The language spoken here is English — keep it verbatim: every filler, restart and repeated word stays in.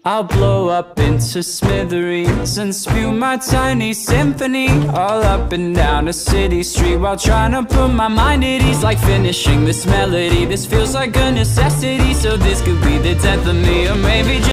I'll blow up into smithereens and spew my tiny symphony all up and down a city street while trying to put my mind at ease. Like finishing this melody, this feels like a necessity. So this could be the death of me, or maybe just